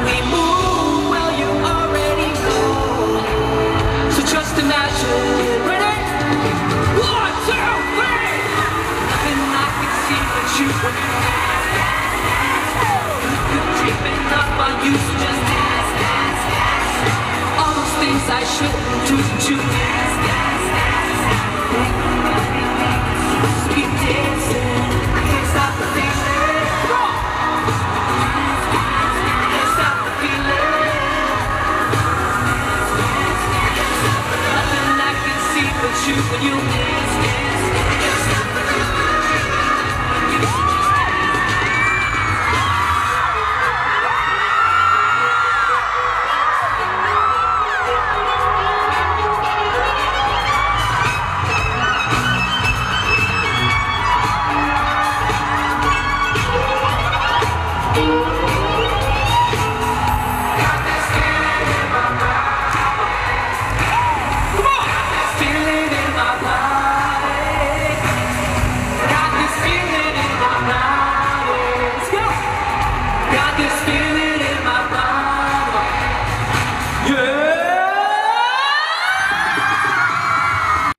we move, well, you already know. So just imagine. Ready? 1, 2, 3. Nothing I can see but you. You're creeping up on you, so just dance, dance, dance. All those things I shouldn't do to you.